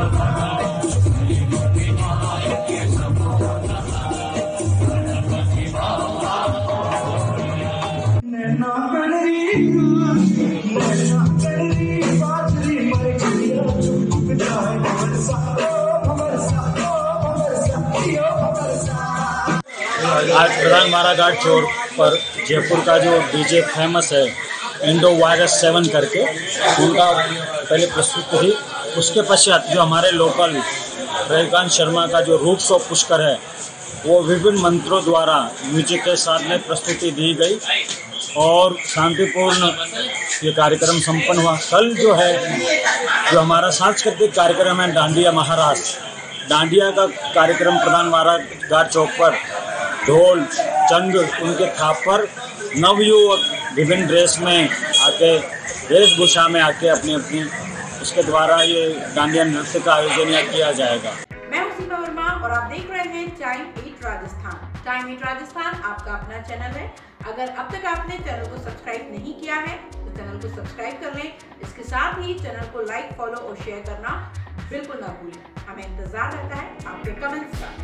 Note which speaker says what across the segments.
Speaker 1: आज प्रधान मारा घाट चौक पर जयपुर का जो डीजे फेमस है इंडो वायरस 7 करके, उनका पहले प्रस्तुति थी। उसके पश्चात जो हमारे लोकल रविकांत शर्मा का जो रूट्स ऑफ पुष्कर है वो विभिन्न मंत्रों द्वारा म्यूजिक के साथ में प्रस्तुति दी गई और शांतिपूर्ण ये कार्यक्रम संपन्न हुआ। कल जो है जो हमारा सांस्कृतिक कार्यक्रम है डांडिया महाराष्ट्र, डांडिया का कार्यक्रम प्रधान मारा घाट चौक पर ढोल चंग उनके थाप पर नवयुवक विभिन्न ड्रेस में आके वेशभूषा में आके अपनी अपनी उसके द्वारा ये डांडिया नृत्य का आयोजन यहाँ किया जाएगा।
Speaker 2: मैं हूं सीमा वर्मा और आप देख रहे हैं टाइम 8 राजस्थान। टाइम 8 राजस्थान आपका अपना चैनल है। अगर अब तक आपने चैनल को सब्सक्राइब नहीं किया है तो चैनल को सब्सक्राइब कर लें। इसके साथ ही चैनल को लाइक, फॉलो और शेयर करना बिल्कुल ना भूलें। हमें इंतजार रहता है आपके कमेंट्स का।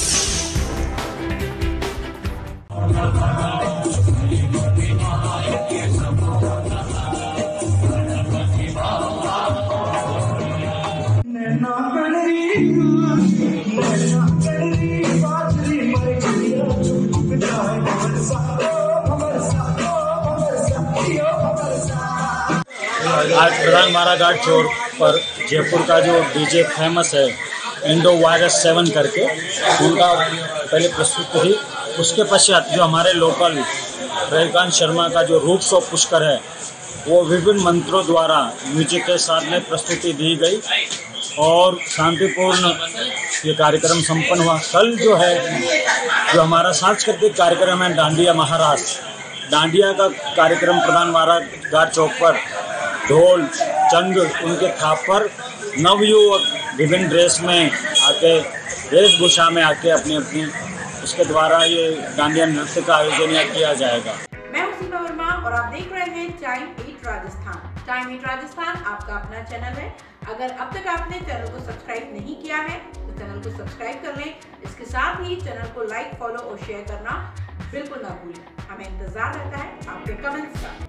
Speaker 1: आज प्रधान मारा घाट चौक पर जयपुर का जो डीजे फेमस है इंडो वायरस 7 करके, उनका पहले प्रस्तुति थी। उसके पश्चात जो हमारे लोकल रविकांत शर्मा का जो रूट्स ऑफ पुष्कर है वो विभिन्न मंत्रों द्वारा म्यूजिक के साथ में प्रस्तुति दी गई और शांतिपूर्ण ये कार्यक्रम संपन्न हुआ। कल जो है जो हमारा सांस्कृतिक कार्यक्रम है डांडिया महाराष्ट्र, डांडिया का कार्यक्रम प्रधान मारा घाट चौक पर ढोल चंग उनके थाप पर नवयुवक विभिन्न ड्रेस में आके वेशभूषा में आके अपनी अपनी उसके द्वारा ये डांडिया नृत्य का आयोजन यहाँ किया जाएगा।
Speaker 2: मैं हूं सीमा वर्मा और आप देख रहे हैं टाइम 8 राजस्थान। टाइम 8 राजस्थान आपका अपना चैनल है। अगर अब तक आपने चैनल को सब्सक्राइब नहीं किया है तो चैनल को सब्सक्राइब कर लें। इसके साथ ही चैनल को लाइक, फॉलो और शेयर करना बिल्कुल ना भूलें। हमें इंतजार रहता है आपके कमेंट्स का।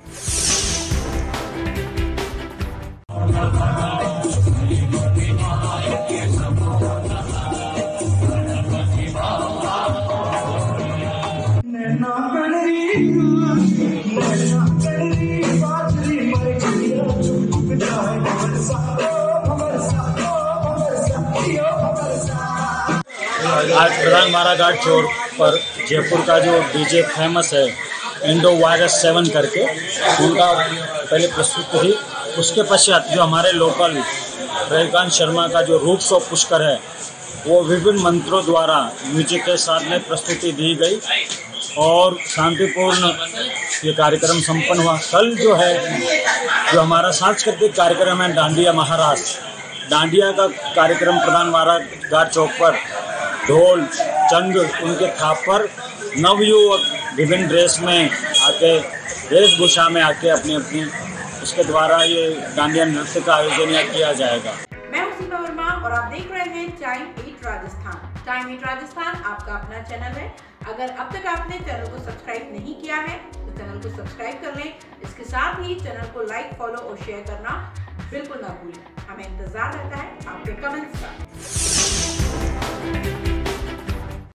Speaker 1: आज प्रधान मारा घाट चौक पर जयपुर का जो डीजे फेमस है इंडो वायरस 7 करके, उनका पहले प्रस्तुति थी। उसके पश्चात जो हमारे लोकल रविकांत शर्मा का जो रूट्स ऑफ पुष्कर है वो विभिन्न मंत्रों द्वारा म्यूजिक के साथ में प्रस्तुति दी गई और शांतिपूर्ण ये कार्यक्रम संपन्न हुआ। कल जो है जो हमारा सांस्कृतिक कार्यक्रम है डांडिया महाराष्ट्र, डांडिया का कार्यक्रम प्रधान मारा घाट चौक पर ढोल चंग उनके थाप पर नवयुवक विभिन्न ड्रेस में आके वेशभूषा में आके अपनी अपनी उसके द्वारा ये डांडिया नृत्य का आयोजन यहाँ किया जाएगा।
Speaker 2: मैं हूं सीमा वर्मा और आप देख रहे हैं टाइम 8 राजस्थान। टाइम 8 राजस्थान आपका अपना चैनल है। अगर अब तक आपने चैनल को सब्सक्राइब नहीं किया है तो चैनल को सब्सक्राइब कर लें। इसके साथ ही चैनल को लाइक, फॉलो और शेयर करना बिल्कुल ना भूलें। हमें इंतजार रहता है आपके कमेंट्स का।